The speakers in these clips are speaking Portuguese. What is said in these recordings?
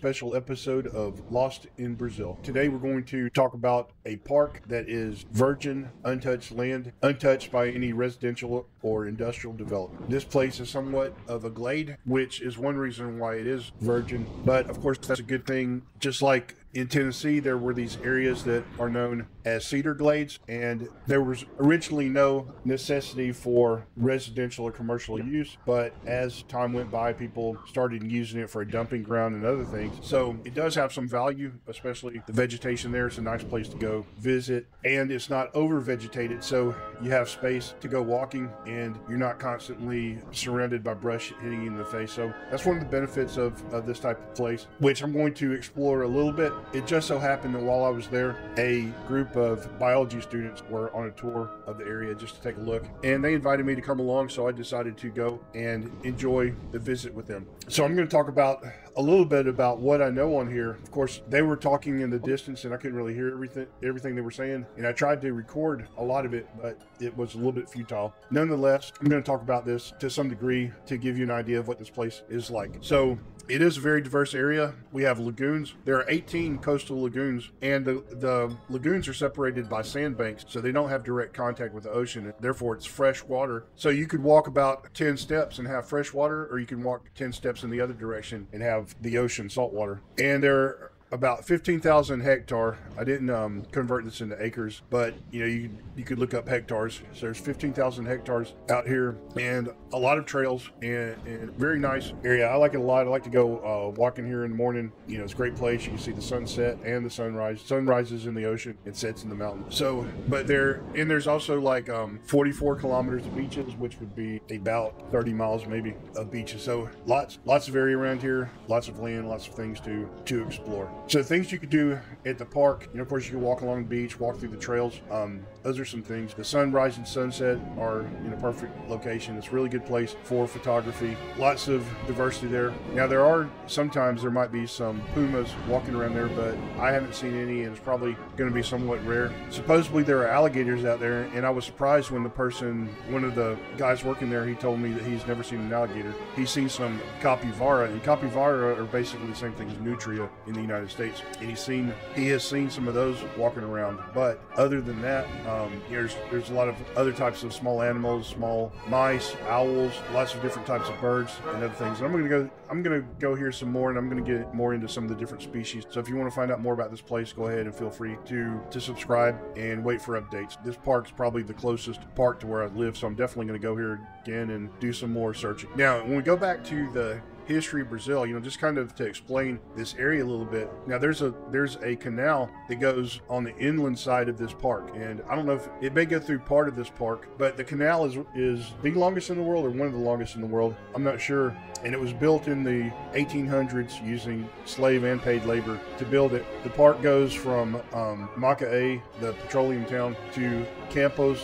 special episode of Lost in Brazil. Today we're going to talk about a park that is virgin, untouched land, untouched by any residential or industrial development. This place is somewhat of a glade, which is one reason why it is virgin, but of course that's a good thing. Just like in Tennessee, there were these areas that are known as cedar glades, and there was originally no necessity for residential or commercial use, but as time went by, people started using it for a dumping ground and other things. So it does have some value, especially the vegetation there. It's a nice place to go visit, and it's not over vegetated, so you have space to go walking and you're not constantly surrounded by brush hitting you in the face. So that's one of the benefits of this type of place, which I'm going to explore a little bit. It just so happened that while I was there, a group of biology students were on a tour of the area just to take a look, and they invited me to come along, so I decided to go and enjoy the visit with them. So I'm going to talk about a little bit about what I know on here. Of course, they were talking in the distance and I couldn't really hear everything they were saying, and I tried to record a lot of it, but it was a little bit futile. Nonetheless, I'm going to talk about this to some degree to give you an idea of what this place is like. So it is a very diverse area. We have lagoons. There are 18 coastal lagoons, and the lagoons are separated by sandbanks, so they don't have direct contact with the ocean. Therefore, it's fresh water. So you could walk about 10 steps and have fresh water, or you can walk 10 steps in the other direction and have the ocean salt water. And there are about 15,000 hectare. I didn't convert this into acres, but you could look up hectares. So there's 15,000 hectares out here, and a lot of trails, and very nice area. I like it a lot. I like to go walking here in the morning. It's a great place. You can see the sunset and the sunrise. Sun rises in the ocean, it sets in the mountain. So, but there's also like 44 kilometers of beaches, which would be about 30 miles maybe of beaches. So lots of area around here, lots of land, lots of things to explore. So things you could do at the park, of course you can walk along the beach, walk through the trails. Those are some things. The sunrise and sunset are in a perfect location. It's a really good place for photography. Lots of diversity there. Now sometimes there might be some pumas walking around there, but I haven't seen any, and it's probably going to be somewhat rare. Supposedly there are alligators out there, and I was surprised when one of the guys working there, he told me that he's never seen an alligator. He's seen some capybara, and capybara are basically the same thing as nutria in the United States, and he has seen some of those walking around. But other than that, there's a lot of other types of small animals, small mice, owls, lots of different types of birds and other things. And I'm gonna go here some more, and I'm gonna get more into some of the different species. So if you want to find out more about this place, go ahead and feel free to subscribe and wait for updates. This park's probably the closest park to where I live, so I'm definitely going to go here again and do some more searching. Now, when we go back to the history of Brazil, just kind of to explain this area a little bit. Now there's a canal that goes on the inland side of this park, and I don't know if it may go through part of this park, but the canal is the longest in the world, or one of the longest in the world. I'm not sure. And it was built in the 1800s using slave and paid labor to build it. The park goes from Macaé, the petroleum town, to Campos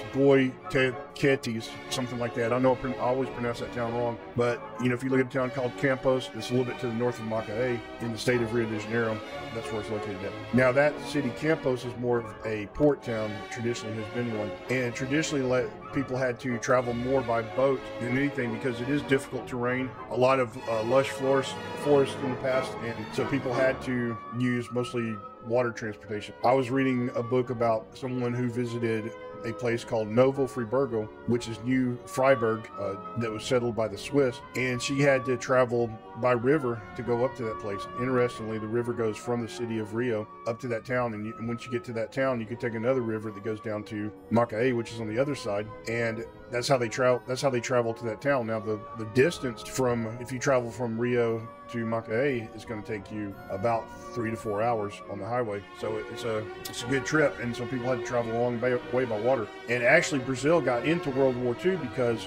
Goyteques, something like that. I know I always pronounce that town wrong, but if you look at a town called Campos, it's a little bit to the north of Macaé in the state of Rio de Janeiro. That's where it's located at. Now that city, Campos, is more of a port town, traditionally has been one, and traditionally people had to travel more by boat than anything because it is difficult terrain, a lot of lush forest in the past, and so people had to use mostly water transportation. I was reading a book about someone who visited a place called Novo Friburgo, which is New Freiburg, that was settled by the Swiss, and she had to travel by river to go up to that place. Interestingly, the river goes from the city of Rio up to that town, and once you get to that town, you can take another river that goes down to Macaé, which is on the other side, and that's how they travel to that town. Now the distance if you travel from Rio to Macaé is going to take you about 3 to 4 hours on the highway. So it's a good trip, and some people had to travel a long way by water. And actually, Brazil got into World War II because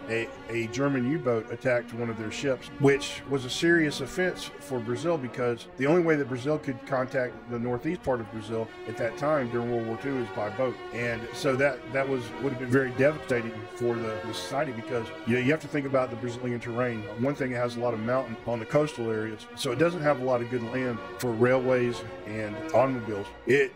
a German U-boat attacked one of their ships, which was a serious offense for Brazil because the only way that Brazil could contact the northeast part of Brazil at that time during World War II is by boat. And so that would have been very devastating for the society because you have to think about the Brazilian terrain. One thing, it has a lot of mountain on the coastal areas, so it doesn't have a lot of good land for railways and automobiles.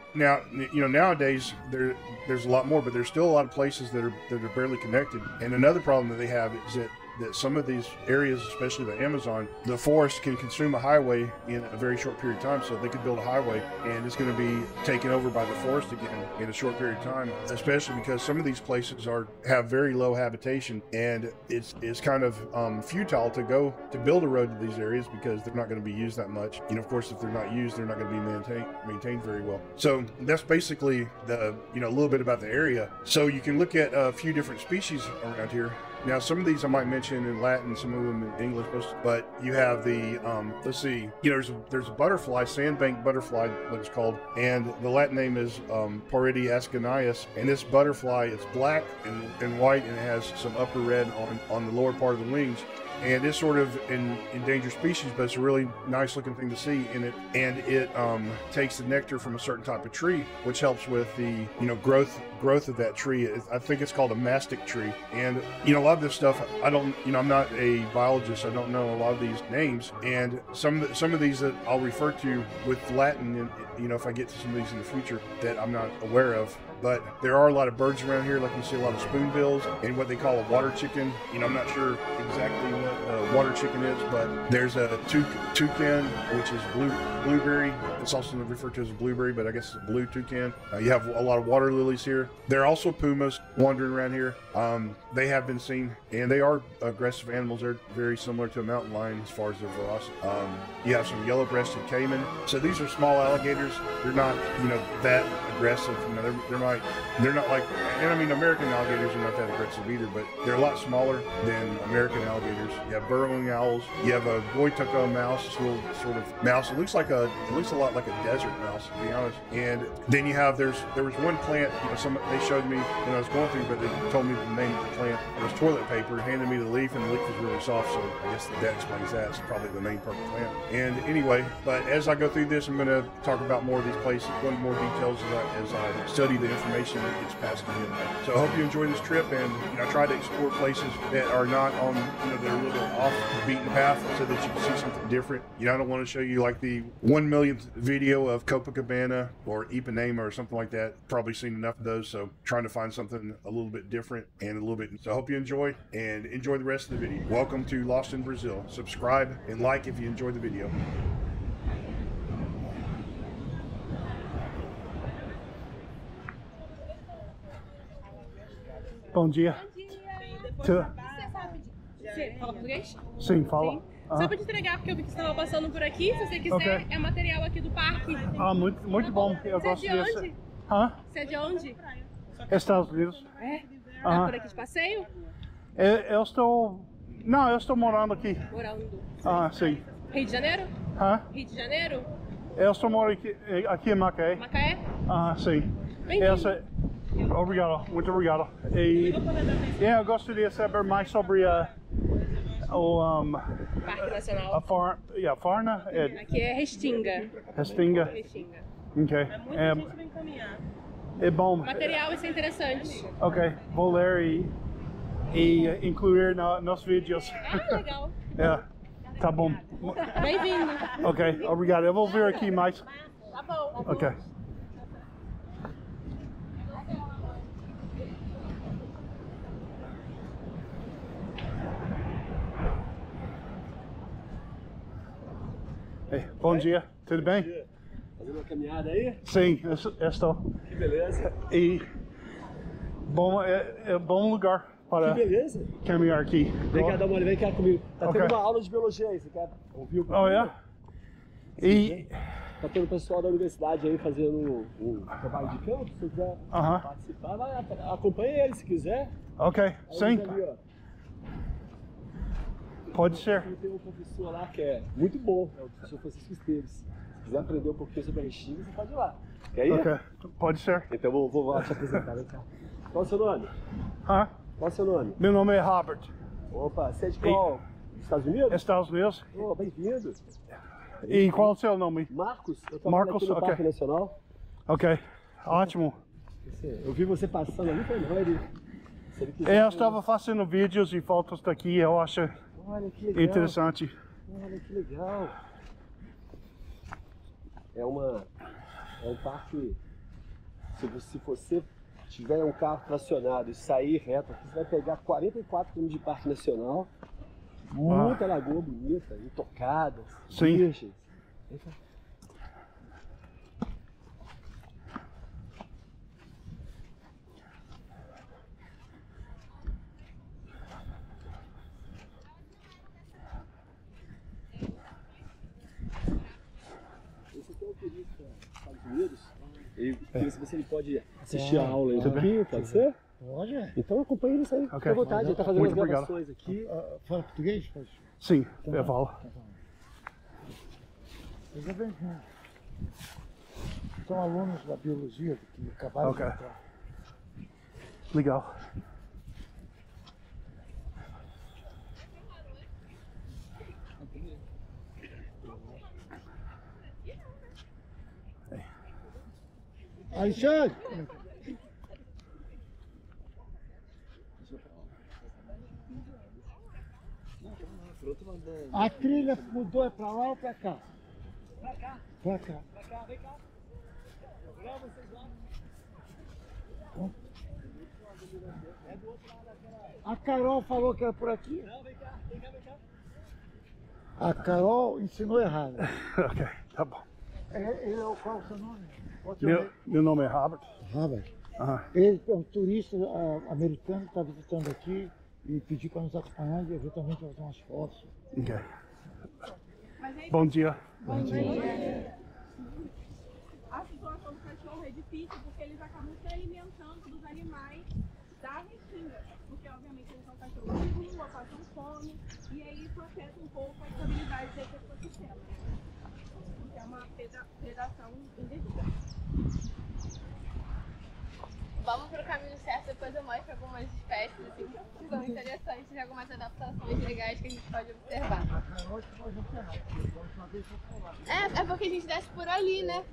Nowadays there's a lot more, but there's still a lot of places that are barely connected. And another problem that they have is that that some of these areas, especially the Amazon, the forest can consume a highway in a very short period of time. So they could build a highway and it's going to be taken over by the forest again in a short period of time, especially because some of these places have very low habitation, and it's kind of futile to build a road to these areas because they're not going to be used that much. Of course, if they're not used, they're not going to be maintained very well. So that's basically a little bit about the area. So you can look at a few different species around here. Now, some of these I might mention in Latin, some of them in English, but you have the, let's see, there's a butterfly, sandbank butterfly, what it's called, and the Latin name is Poridia ascanius, and this butterfly is black and white, and it has some upper red on the lower part of the wings. And it's sort of an endangered species, but it's a really nice looking thing to see in it. And it takes the nectar from a certain type of tree, which helps with the growth of that tree. I think it's called a mastic tree. And a lot of this stuff, I'm not a biologist. I don't know a lot of these names. And some of these that I'll refer to with Latin, if I get to some of these in the future that I'm not aware of. But there are a lot of birds around here, like you see a lot of spoonbills and what they call a water chicken. I'm not sure exactly what a water chicken is, but there's a toucan, which is blueberry. It's also referred to as a blueberry, but I guess it's a blue toucan. You have a lot of water lilies here. There are also pumas wandering around here. They have been seen, and they are aggressive animals. They're very similar to a mountain lion as far as their ferocity. You have some yellow-breasted caiman. So these are small alligators. They're not, that aggressive. They're not like, and I mean, American alligators are not that aggressive either, but they're a lot smaller than American alligators. You have burrowing owls. You have a boituca mouse, this little sort of mouse. It looks a lot like a desert mouse, to be honest. And then you have, there was one plant, they showed me when I was going through, but they told me the name of the plant. It was toilet paper, handed me the leaf, and the leaf was really soft, so I guess that explains that. It's probably the main purple plant. And anyway, but as I go through this, I'm going to talk about more of these places, go into more details as I study the information that gets passed to me. So I hope you enjoy this trip, and I try to explore places that are not on, that are a little bit off the beaten path, so that you can see something different. I don't want to show you like the 1 millionth video of Copacabana or Ipanema or something like that. Probably seen enough of those, so trying to find something a little bit different and a little bit. So I hope you enjoy, and enjoy the rest of the video. Welcome to Lost in Brazil. Subscribe and like if you enjoyed the video. Bom dia. Você fala português? Sim, fala. Sim. Só para te entregar, porque eu vi que você estava passando por aqui. Se você quiser, Ok. é material aqui do parque. Muito bom. Eu Você é gosto de desse. onde? Hã? Você é de onde? Estados Unidos. É? Aham. Tá por aqui de passeio? Eu estou. Não, eu estou morando aqui. Morando. Sim. Rio de Janeiro? Hã? Rio de Janeiro? Eu estou morando aqui em Macaé. Macaé? Sim. Bem-vindo. Obrigado, muito obrigado. E eu gostaria de saber mais sobre Parque Nacional. a Farna. Aqui é Restinga. Restinga. Restinga. Ok. É bom. Material, isso é interessante. Ok, vou ler e incluir nos vídeos. Ah, legal. Tá bom. Bem-vindo. Ok, obrigado. Eu vou vir aqui mais. Tá bom. Ok. Bom dia, tudo bem? Fazendo uma caminhada aí? Sim, eu estou. Que beleza. E é bom lugar para Que beleza. caminhar aqui. Vem cá, dá uma olhada, vem cá comigo. Tá Ok. tendo uma aula de biologia aí, você quer ouvir o que? Oh, é? E... Tá tendo pessoal da universidade aí fazendo um trabalho de campo, se você quiser participar, vai, acompanha ele se quiser. Ok, Aí sim. eles ali, ó, Pode ser. tem um professor lá que é muito bom, é o professor Francisco Esteves. Se quiser aprender um pouquinho sobre a Restinga, você pode ir lá. Quer ir? Ok, pode ser. Então vou lá te apresentar, vem cá. Qual é o seu nome? Hã? Qual é o seu nome? Meu nome é Robert. Opa, você é de qual? Estados Unidos? Estados Unidos. Oh, bem-vindo. E qual é o seu nome? Marcos, eu tô Marcos, aqui no ok. Parque Nacional. Ok, ótimo. Eu vi você passando ali, foi não, ele... Se ele quiser, Eu estava fazendo vídeos e fotos daqui, eu acho olha que legal. interessante. Olha que legal. É um parque, se você tiver um carro tracionado e sair reto aqui, você vai pegar 44 km de Parque Nacional. Muita lagoa bonita, intocada, virgem. Esse aqui é o turista dos Estados Unidos. Ele queria saber se ele pode assistir a aula aí um pouquinho, pode ser? Pode. Então acompanhe ele aí, fica à vontade, ele está fazendo as gravações aqui. Fala português? Pode. Sim, eu falo. Seja bem-vindo. São alunos da biologia que acabaram de entrar. Legal. Alexandre! A trilha mudou, é pra lá ou pra cá? Pra cá. Pra cá. Pra cá, vem cá. Olha vocês lá. É do outro lado daquela. A Carol falou que era por aqui? Não, vem cá, vem cá, vem cá. A Carol ensinou errado. Ok, tá bom. Qual é o seu nome? Meu nome é Robert. Robert. Aham. Ele é um turista americano que está visitando aqui e pediu para nos acompanhar e eventualmente fazer umas fotos. Ok. Bom dia. Bom dia. A situação do cachorro é difícil porque eles acabam se alimentando dos animais da restinga. Porque, obviamente, eles são cachorros de rua, passam fome, e aí isso afeta um pouco a estabilidade desse ecossistema. Porque é uma predação indevida. Vamos pro caminho certo, depois eu mostro algumas espécies assim, que são interessantes e algumas adaptações legais que a gente pode observar. É porque a gente desce por ali, né?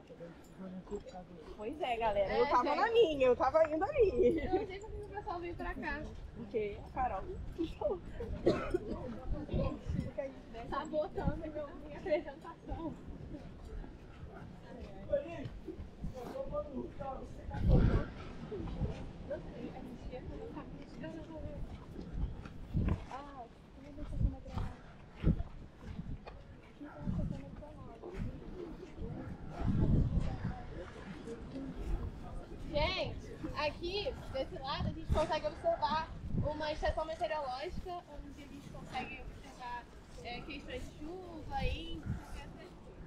Pois é, galera. Eu tava na minha, eu tava indo ali. Eu não sei porque o pessoal veio pra cá. Porque a Carol Sabotando minha apresentação. Gente, aqui desse lado a gente consegue observar uma estação meteorológica onde a gente consegue observar questões de chuva, índice, essas coisas.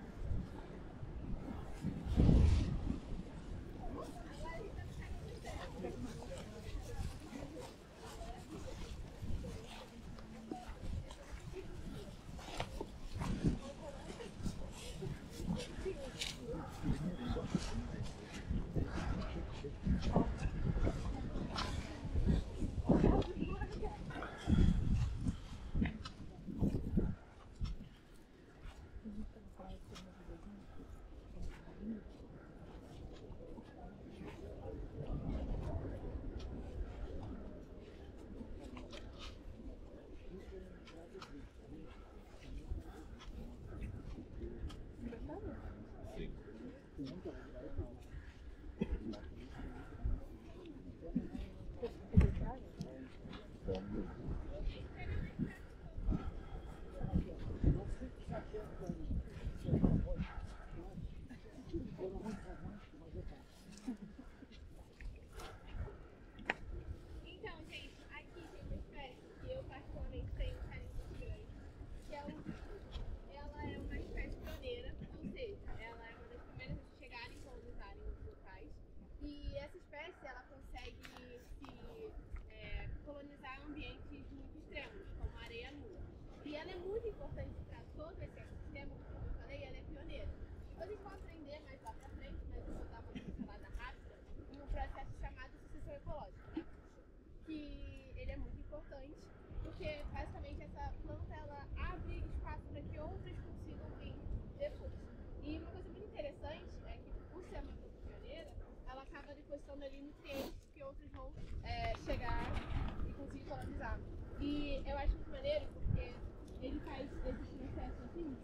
Ali nutrientes que outros vão chegar e conseguir colonizar. E eu acho muito maneiro porque ele faz esse processo assim,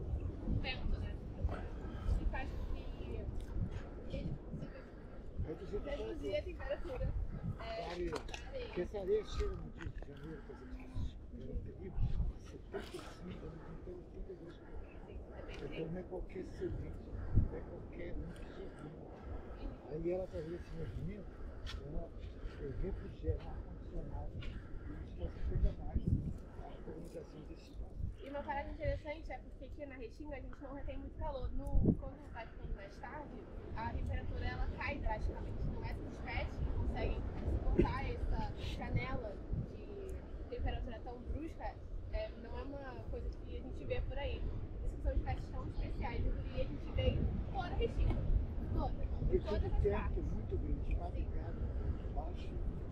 com vento, né? E faz com que ele consiga reduzir a temperatura. Areia. Porque essa areia chega no Rio de Janeiro, por exemplo, 75, 82 graus. Então não é qualquer semente, não é qualquer um que sobreviveu. Aí ela fazia esse movimento, ela refrigera o ar-condicionado e isso facilita mais a colonização desse espaço. E uma parada interessante é porque aqui na Restinga a gente não retém muito calor. Quando vai ficando mais tarde, a temperatura ela cai drasticamente. Então essas espécies que conseguem suportar essa janela de temperatura tão brusca não é uma coisa que a gente vê por aí. Por isso que são espécies tão especiais. E a gente vê em toda a Restinga. Toda. Em Esse todas as tempo é partes. muito grande, fabricado baixo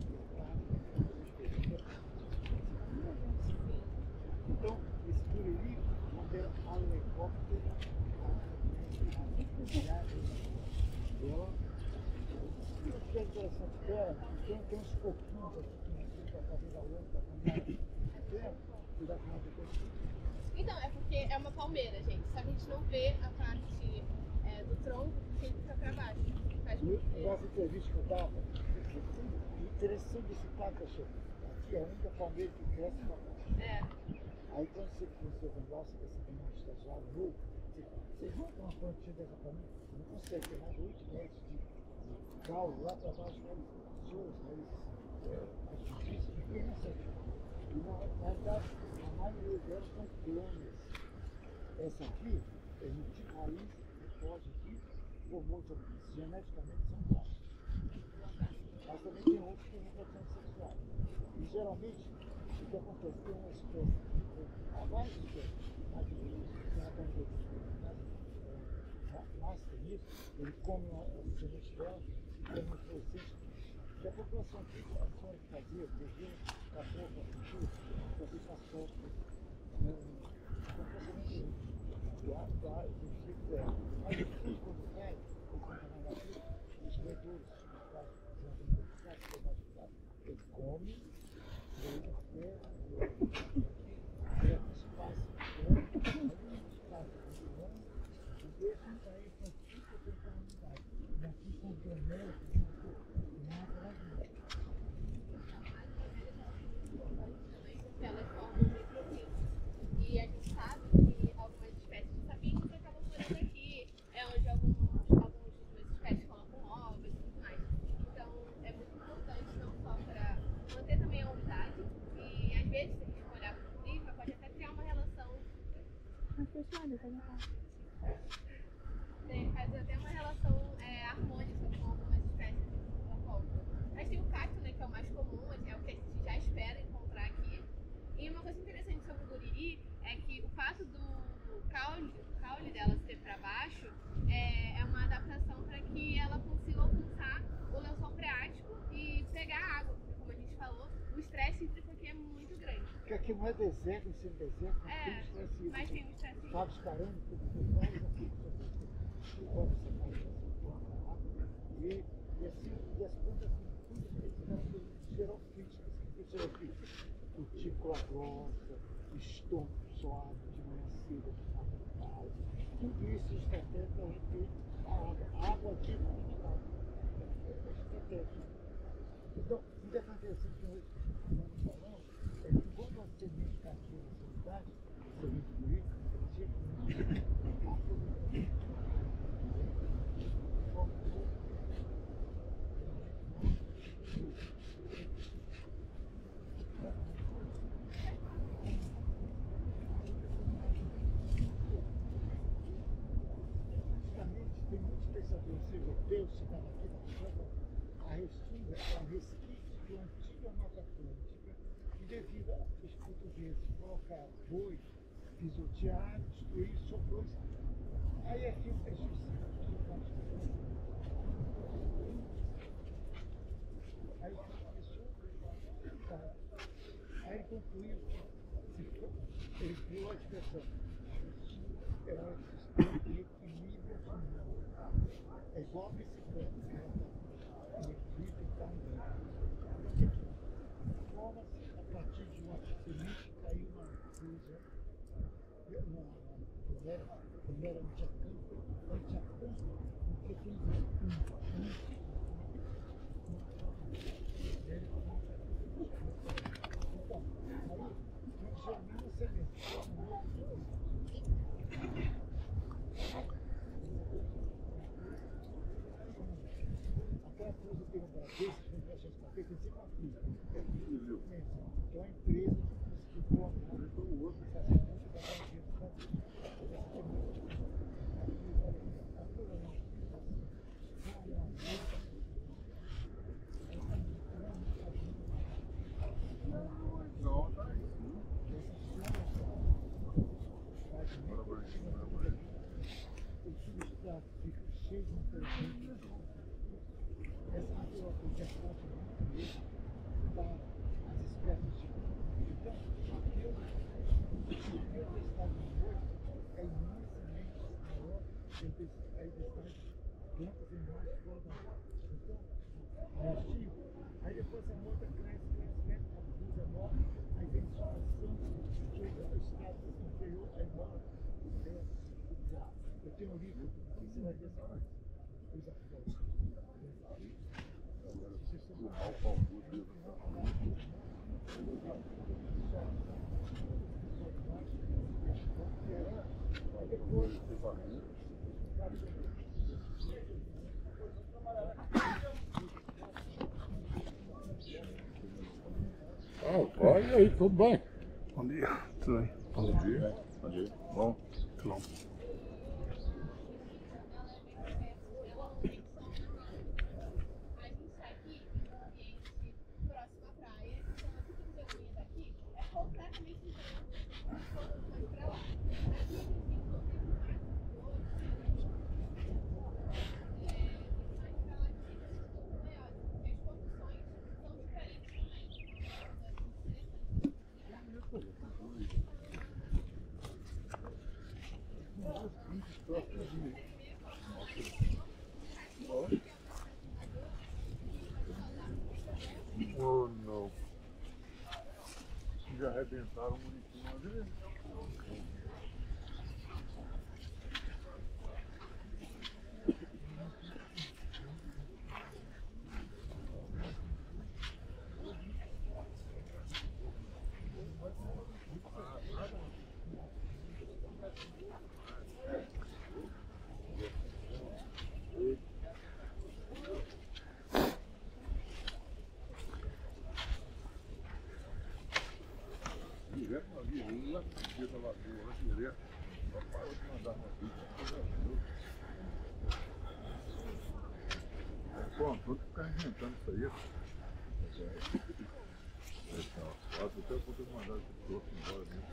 então, esse Turiri, quando era um helicóptero, ela, o que é interessante dela, tem uns pouquinhos aqui para fazer a outra, que dá para fazer. Então, é porque é uma palmeira, gente. Só que a gente não vê a parte do tronco que fica pra baixo. Nessa entrevista que eu estava, interessante esse taco, aqui é a única palmeira que cresce para baixo. Aí quando você começou a vender, você quer saber um estagiário novo, você junta uma plantinha dessa para mim, você não consegue ter mais 8 metros de caule lá para baixo, olha, suas raízes artificiais, ninguém consegue. E na verdade, a maioria delas são clones. Essa aqui é um tipo de raiz, pode aqui, formou geneticamente são clones. Mas também tem outros que não têm sexual. E geralmente, o que acontece? Tem uma espécie, há várias espécies, mas nasce nisso, ele come a semente dela, come o processo. Que a população aqui, a senhora que fazia, devia, acabou com a cultura, fazer passou, mas depois quando cai, os roedores, ele come, Elas formam microclimas. E a gente sabe que algumas espécies de sapinhos acabam morando aqui, onde algumas espécies colocam ovos e tudo mais. Então é muito importante não só para manter também a umidade, e às vezes, se a gente olhar para o clima, pode até criar uma relação. Faz até uma relação harmônica com algumas espécies da volta. Mas tem o cacto, né, que é o mais comum, é o que a gente já espera encontrar aqui. E uma coisa interessante sobre o guriri é que o fato do caule dela ser para baixo é uma adaptação para que ela consiga alcançar o lençol freático e pegar água. Porque, como a gente falou, o estresse hídrico aqui é muito grande. Porque aqui não é deserto, em cima deserto, tem estresse hídrico. Mas tem um estresse hídrico. Fábio Caramba, vários aqui, e as plantas xerofíticas, cutícula grossa, estômago suave, de manhã cedo, tudo isso é estratégia para reter a água. A água aqui é fundamental. É estratégia. Então, o que é interessante que nós estamos falando é que quando a semente está aqui nessa unidade, semente política, tem muitos pensadores europeus que estavam aqui na França, a Restinga é um resquício de uma antiga Mata Atlântica e devido aos portugueses colocar boi, pisotear, destruir, sobrou. Aí aqui é justiça. Aí começou, aí ele concluiu, ele criou a expressão, é um sistema de equilíbrio harmônico. É igual a bicicleta, o equilíbrio está andando. Forma-se a partir de uma semente que caiu na coisa, primeiro antiacampo, porque tem Então a empresa conseguiu pôr a mão do outro e fazer muito da dinheiro para cheio de inteligência. Essa pessoa que é forte dá as espécies de. Então, Deus estado de noite é imensamente maior que a identidade de plantas e animais fora da água. Então, é ativo. Aí depois a moita cresce, produz enorme, aí vem insolação, chega ao estado inferior, é enorme. Eu tenho um livro, você vai ver essa coisa. Olha aí, tudo bem? Bom dia, tudo bem? Bom dia. Bom dia. Bom? Tudo bom. A gente está aqui em um ambiente próximo à praia, então a fotografia daqui é completamente diferente de fotografias para lá. Aqui a gente tem todo esse máximo de cores, mas para lá a gente tem um pouco maiores, porque as construções são diferentes também. Oh, não. Já arrebentaram bonitinho ali. Direto na vila, dia da lagoa, direto. Papai, vou te mandar uma pizza. Pô, tudo ficar inventando isso aí. Até eu poder mandar esse troço embora mesmo.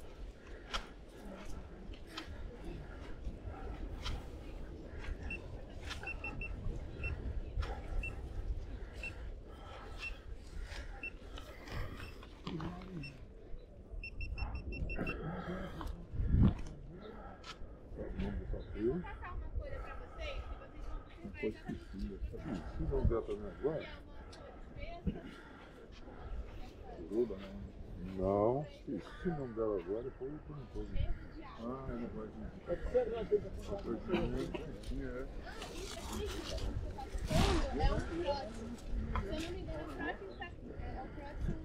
Vou passar uma coisa para vocês, que vocês vão precisar. Se não der pra mim agora, gruda, não. Não, se não der agora, depois eu não pode. Ah, ele vai vir. É um próximo. Se eu não me engano, o próximo é o próximo.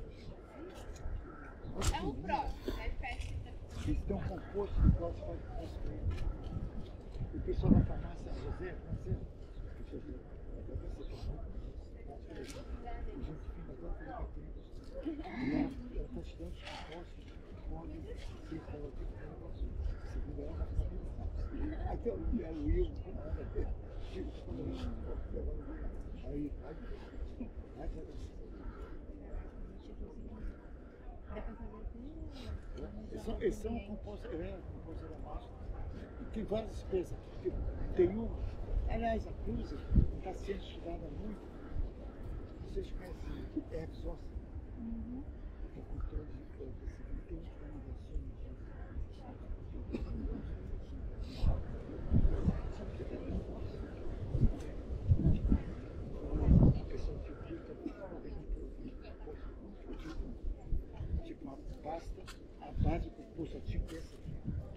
É o próximo, é a espécie da. Eles têm um composto que pode construir. O pessoal da farmácia José, francesa, ela está estudando os compostos que podem ser colocados segundo ela vai ficar bem. Até o Will, aí eles são compostos da massa. Tem várias espécies. Tem uma, aliás, a cruza está sendo estudada muito. Vocês conhecem Exos? Que é controle de plantas. Tem recomendações. A pessoa que fica tipo uma pasta, a base do composto ativo dessa aqui.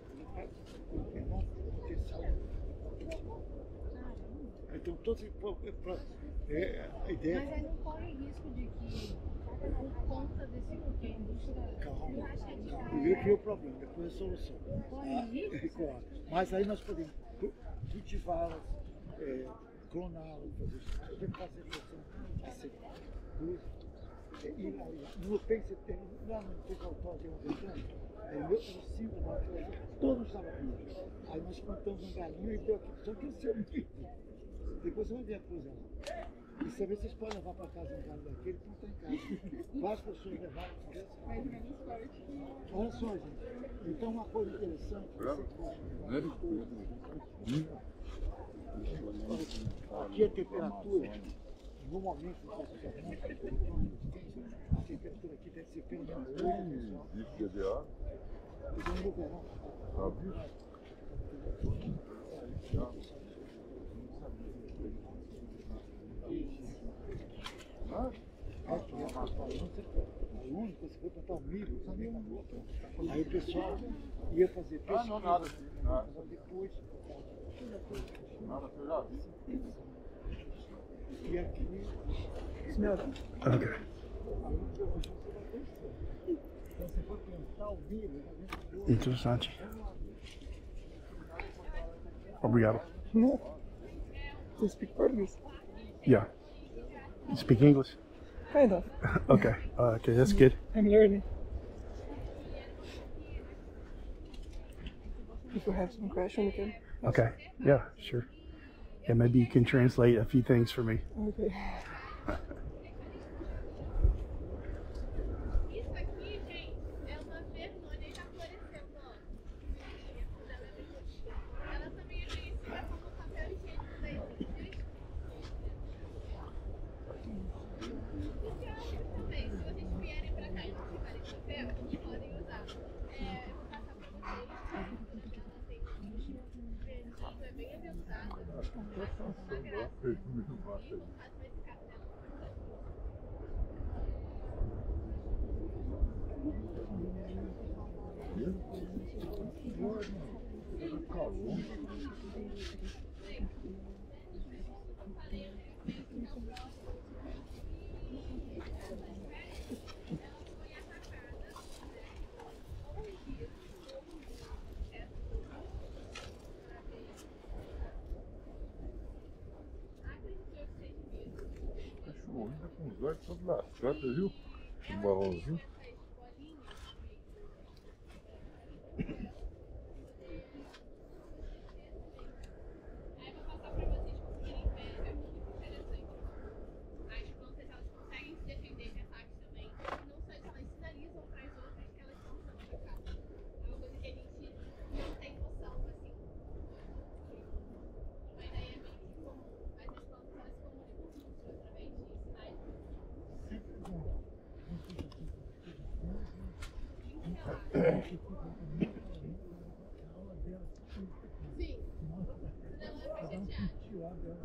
Então, todos a ideia. Mas aí não corre risco de que, por conta desse que a indústria. Calma. Primeiro criou o problema, depois a solução. Claro. Mas aí nós podemos cultivá-las, cloná-las, fazer versão assim, No Open você tem, lá no Pecautório tem uma ventana, aí eu 5 metros, todos estavam aqui. Aí nós plantamos um galinho e deu aqui, só cresceu muito. Depois você vai ver a coisa lá. E saber vocês podem levar para casa um galho daquele que não está em casa. Várias pessoas levaram para casa. Olha só, gente. Então, uma coisa interessante. Aqui a temperatura, no momento que você está a temperatura aqui deve ser pelo menos 8, pessoal. Isso de água? Estamos no verão. Onde você foi plantar o milho, sabe? Aí o pessoal ia fazer pesquisa. Não, nada. Depois. Nada que eu já vi. E aqui. Okay. Então você foi plantar o milho. Interessante. Obrigado. No. You speak Portuguese? Yeah. You speak English? Kind of. Okay. Okay, that's good. I'm learning. If you have some question, you can. Okay. Yeah, sure. Yeah, maybe you can translate a few things for me. Okay. Isso aqui, gente, é uma vergonha, já floresceu, ó. Ela também é conhecida como papel higiênico da Índia. Também, se vocês vierem pra cá e não tiverem papel, podem usar. Eu vou passar pra vocês. Ela tem verdinho, é bem aveludada. Uma graça. E o faço esse café. Cachorro ainda com os olhos todos lascados, viu? Um balãozinho. Aí eu vou passar pra vocês conseguirem ver aqui, interessante. As plantas elas conseguem se defender de ataques também. Não só isso, elas sinalizam para as outras que elas estão sendo atacadas. É uma coisa que a gente não tem noção, assim. Uma ideia bem comum, mas as plantas elas se comunicam muito através de sinais. Sim. Senão eu fico chateada.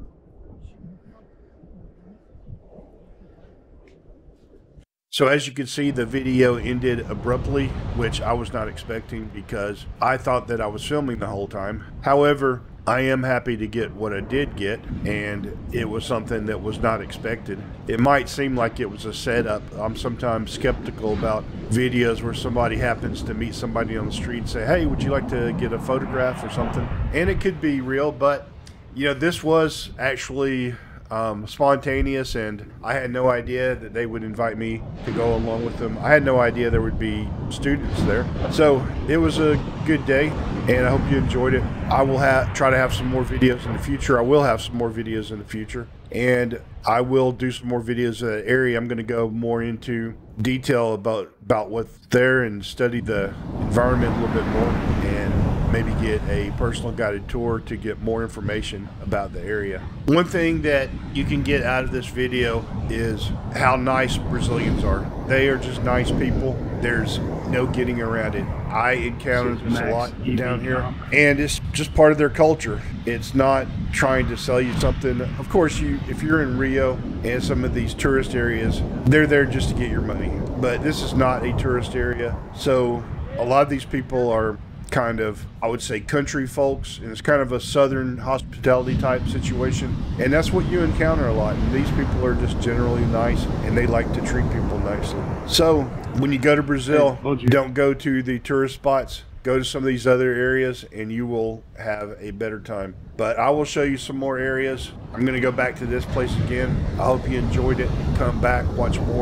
So as you can see, the video ended abruptly, which I was not expecting because I thought that I was filming the whole time. However, I am happy to get what I did get, and it was something that was not expected. It might seem like it was a setup. I'm sometimes skeptical about videos where somebody happens to meet somebody on the street and say, hey, would you like to get a photograph or something? And it could be real, but you know, this was actually spontaneous, and I had no idea that they would invite me to go along with them. I had no idea there would be students there. So it was a good day, and I hope you enjoyed it. I will try to have some more videos in the future. I will have some more videos in the future, and I will do some more videos of that area. I'm going to go more into detail about what's there and study the environment a little bit more, and maybe get a personal guided tour to get more information about the area. One thing that you can get out of this video is how nice Brazilians are. They are just nice people. There's no getting around it. I encountered this a lot down here, and it's just part of their culture. It's not trying to sell you something. Of course, if you're in Rio and some of these tourist areas, they're there just to get your money. But this is not a tourist area, so a lot of these people are kind of, I would say, country folks, and it's kind of a southern hospitality type situation, and that's what you encounter a lot. And these people are just generally nice, and they like to treat people nicely. So when you go to Brazil, don't go to the tourist spots. Go to some of these other areas and you will have a better time. But I will show you some more areas. I'm going to go back to this place again. I hope you enjoyed it. Come back, watch more.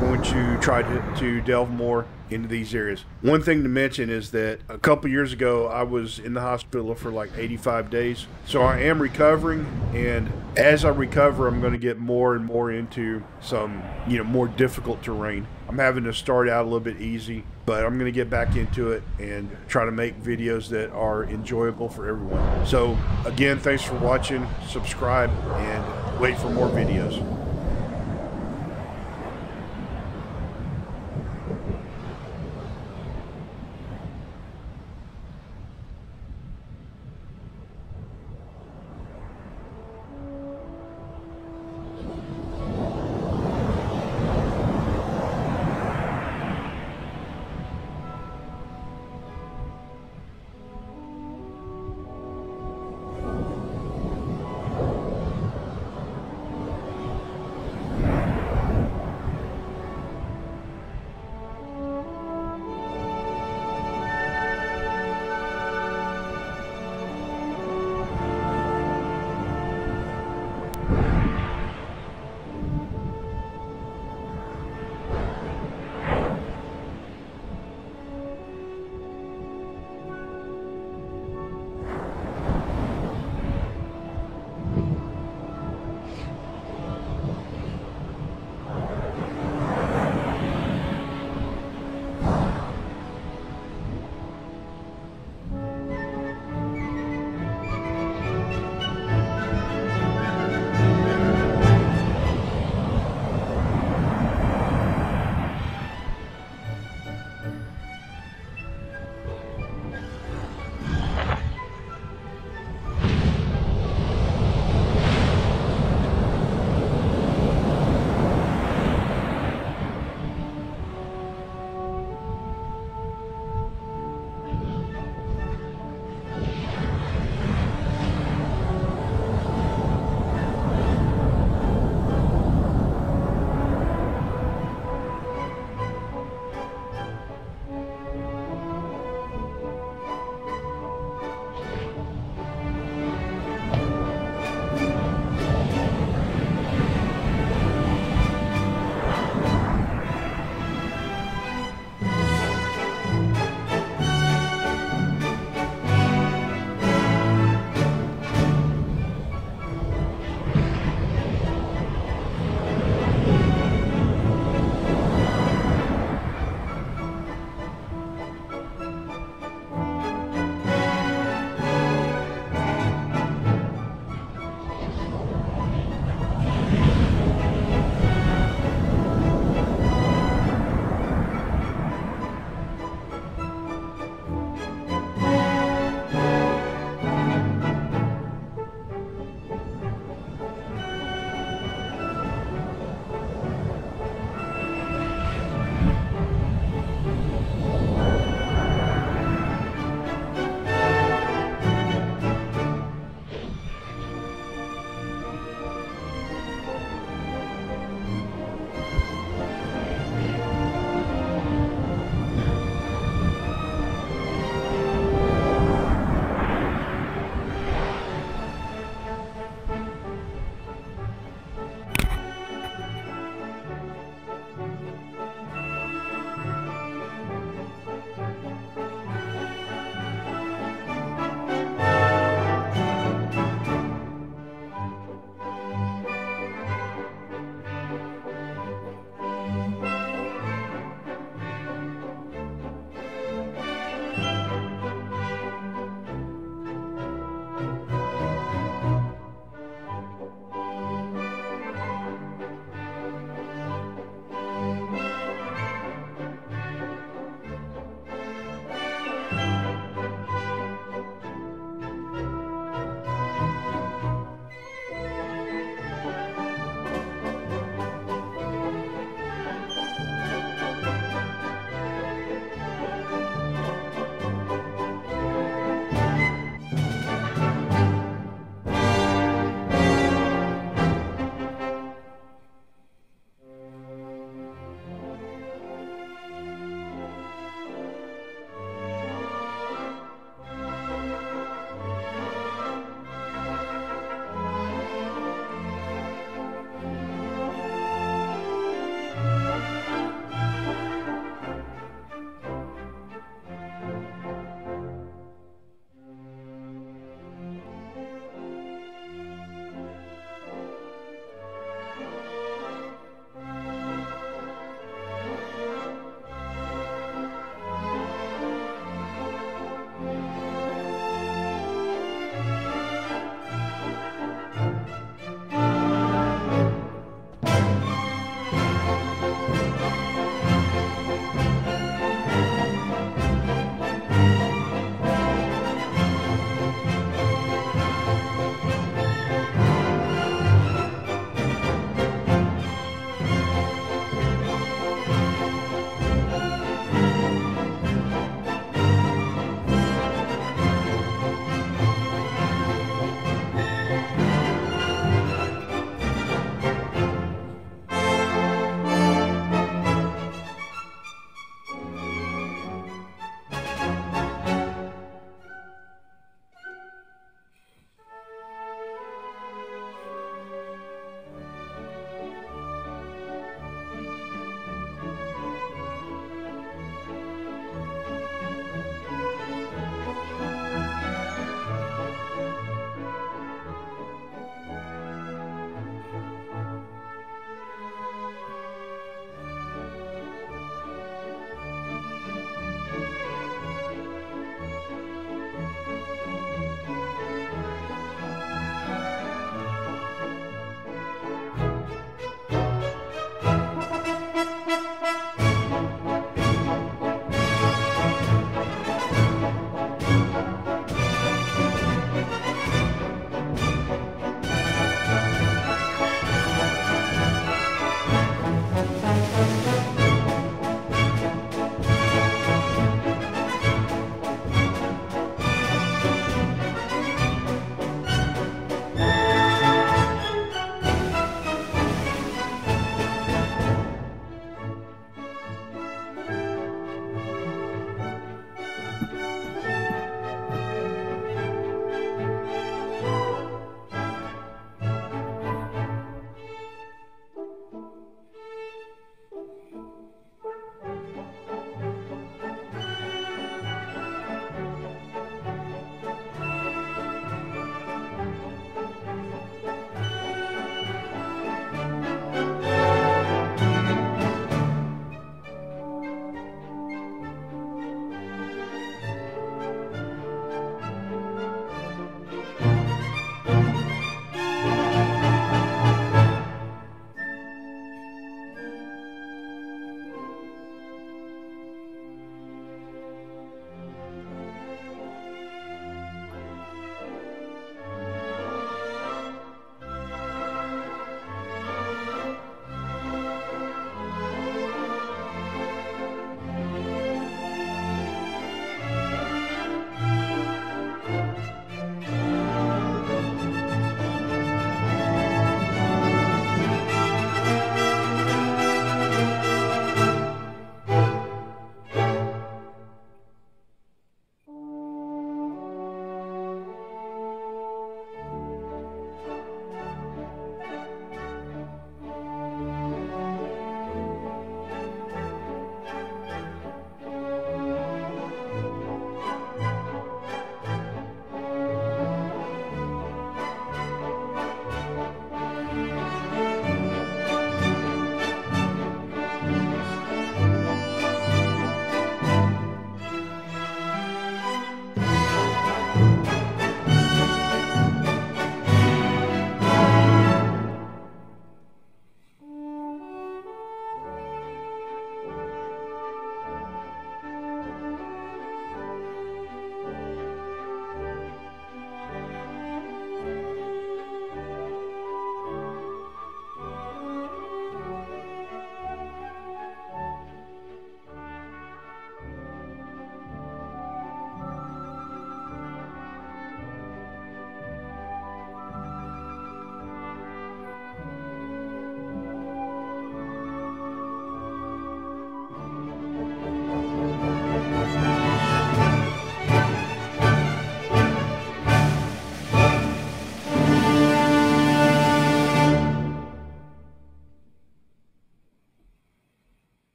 going to try to delve more into these areas. One thing to mention is that a couple years ago I was in the hospital for like 85 days. So I am recovering, and as I recover I'm going to get more and more into some, more difficult terrain. I'm having to start out a little bit easy, but I'm going to get back into it and try to make videos that are enjoyable for everyone. So again, thanks for watching, subscribe, and wait for more videos.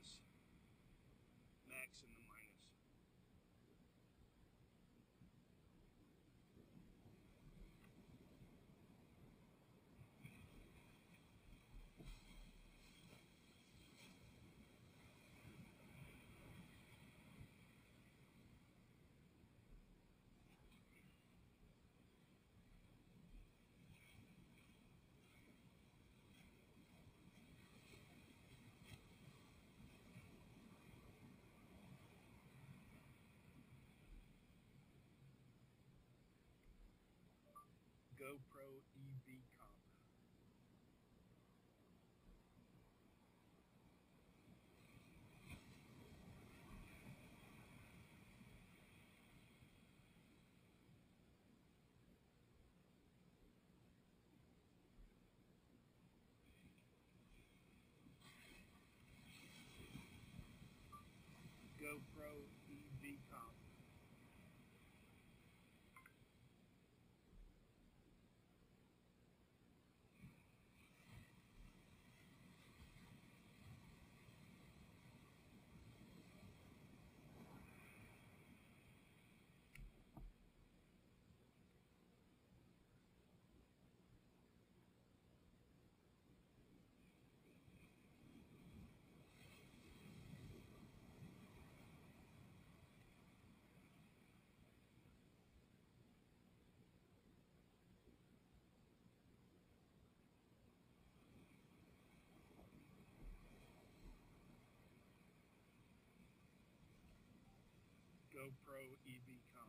minus. Max in the minus. GoPro EV Comp. GoPro EV Comp. GoPro EV Comp.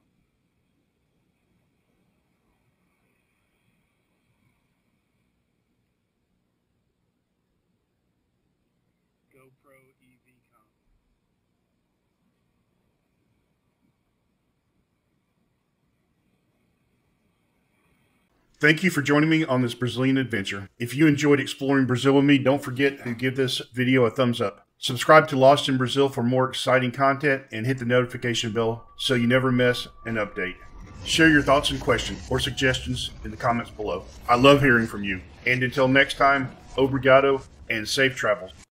GoPro EV Comp. Thank you for joining me on this Brazilian adventure. If you enjoyed exploring Brazil with me, don't forget to give this video a thumbs up. Subscribe to Lost in Brazil for more exciting content and hit the notification bell so you never miss an update. Share your thoughts and questions or suggestions in the comments below. I love hearing from you. And until next time, obrigado and safe travels.